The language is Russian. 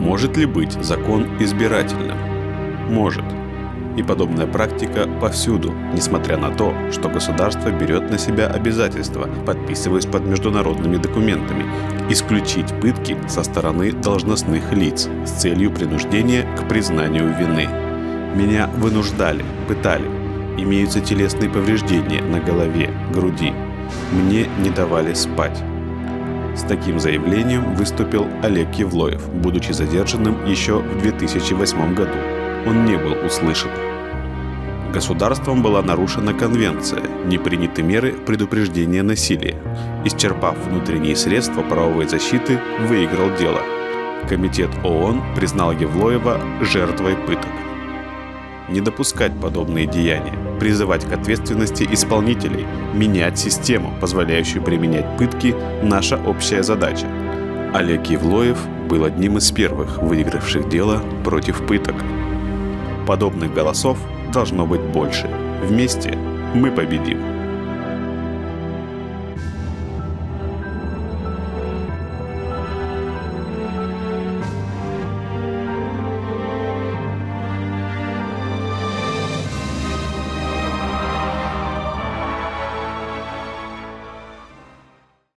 Может ли быть закон избирательным? Может. И подобная практика повсюду, несмотря на то, что государство берет на себя обязательство, подписываясь под международными документами, исключить пытки со стороны должностных лиц с целью принуждения к признанию вины. Меня вынуждали, пытали. Имеются телесные повреждения на голове, груди. Мне не давали спать. С таким заявлением выступил Олег Евлоев, будучи задержанным еще в 2008 году. Он не был услышан. Государством была нарушена конвенция, не приняты меры предупреждения насилия. Исчерпав внутренние средства правовой защиты, выиграл дело. Комитет ООН признал Евлоева жертвой пыток. Не допускать подобные деяния, призывать к ответственности исполнителей, менять систему, позволяющую применять пытки – наша общая задача. Олег Евлоев был одним из первых выигравших дело против пыток. Подобных голосов должно быть больше. Вместе мы победим.